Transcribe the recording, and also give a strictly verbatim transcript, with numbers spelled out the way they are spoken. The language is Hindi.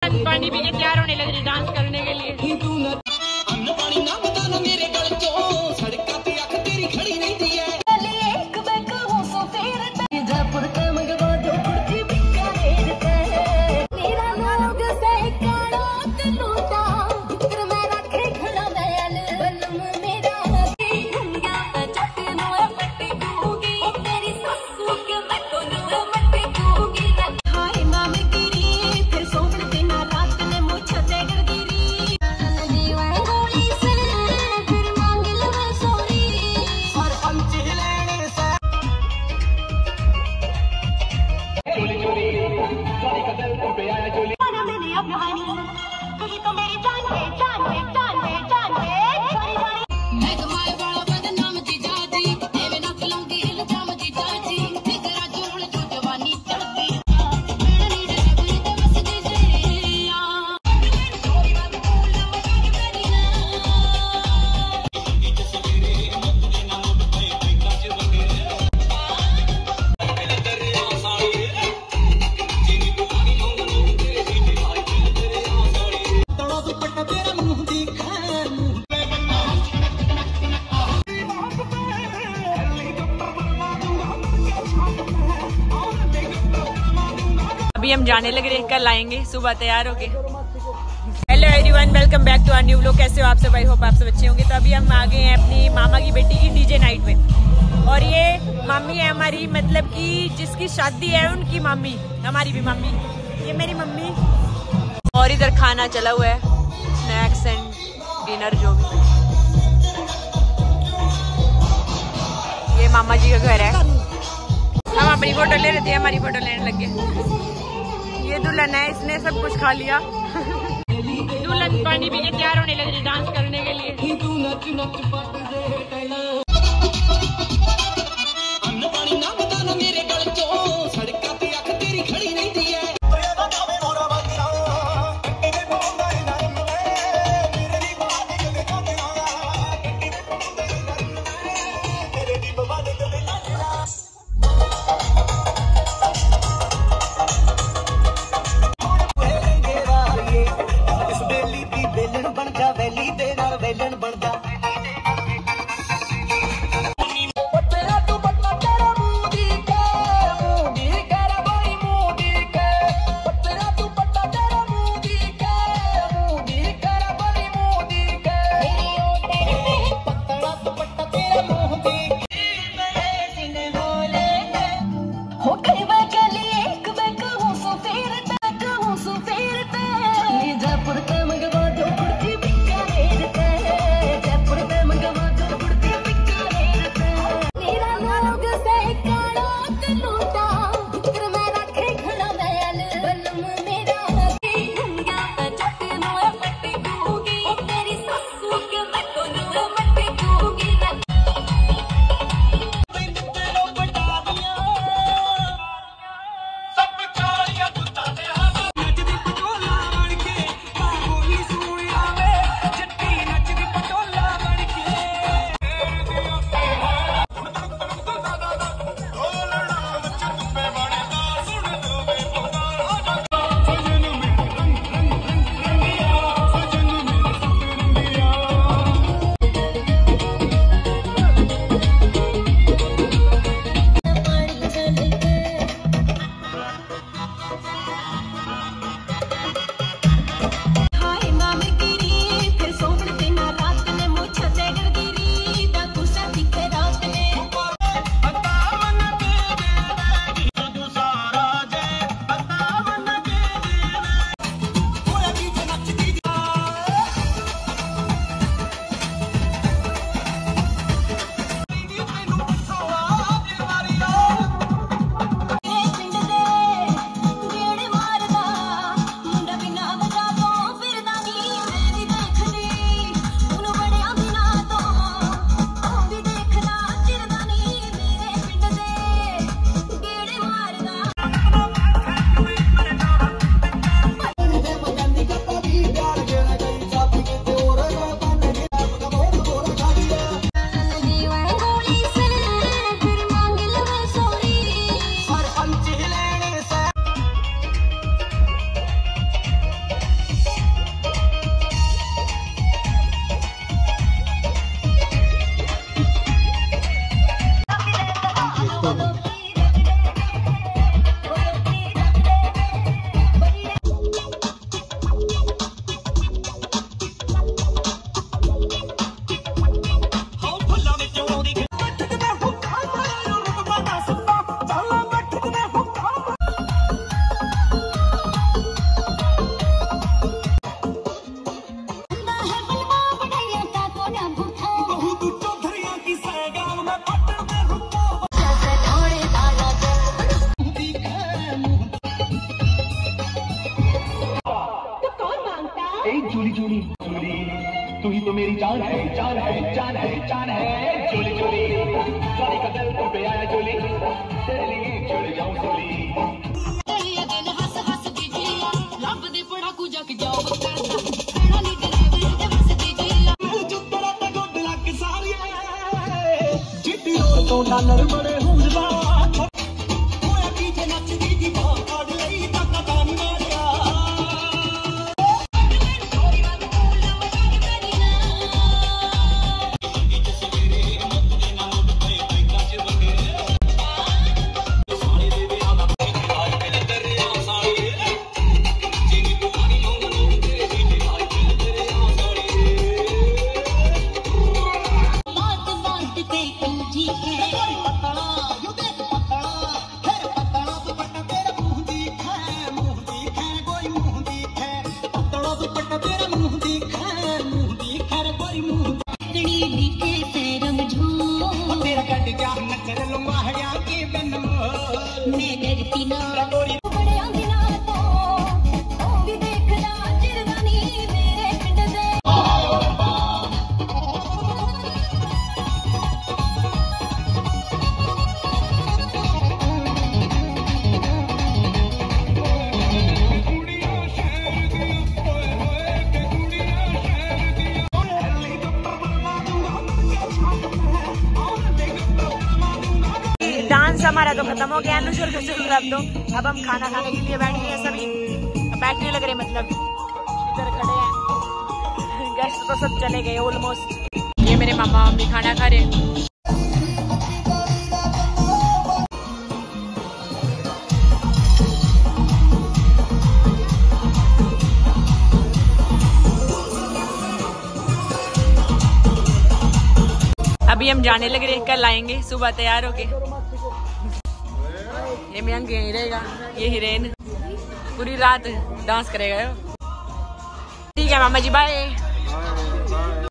दुल्हन पानी पी के तैयार होने लग रही डांस करने के लिए। अभी हम जाने लग रहे हैं, कल आएंगे सुबह तैयार होके। Hello everyone, welcome back to our new vlog. कैसे हो आप सब? आई होप आप सब अच्छे होंगे। तो अभी हम आ गए हैं अपनी मामा की बेटी की डीजे नाइट में, और ये मम्मी है हमारी, मतलब कि जिसकी शादी है उनकी मम्मी, हमारी भी मम्मी, ये मेरी मम्मी। और इधर खाना चला हुआ है, स्नैक्स एंड डिनर जो भी। ये मामा जी का घर है। हम अपनी फोटो ले रहे थे, हमारी फोटो लेने लग गए। ये दुल्हन है, इसने सब कुछ खा लिया। दुल्हन पानी पी के तैयार होने लग रही डांस करने के लिए। चोली चोली चोली, तू ही तो मेरी जान है, जान है, जान है, जान है। चोली चोली सारी का दिल तुम पे आया चोली, तेरे लिए चोली जाऊं चोली। तो डालर बड़े हुंडा होया पीछे नचदी दी बाड़ लई तक तानी मारिया। डांस हमारा तो खत्म हो गया अनुशुल्क शुल्क अब तो। अब हम खाना खाने के लिए बैठ गए सभी, बैठने लग रहे मतलब इधर खड़े हैं। गेस्ट तो सब चले गए ऑलमोस्ट। ये मेरे मामा मम्मी खाना खा रहे हैं। अभी हम जाने लग रहे हैं, कल आएंगे सुबह तैयार होके। ये मयंक यहीं रहेगा, ये हिरेन पूरी रात डांस करेगा। ठीक है मामा जी, बाय।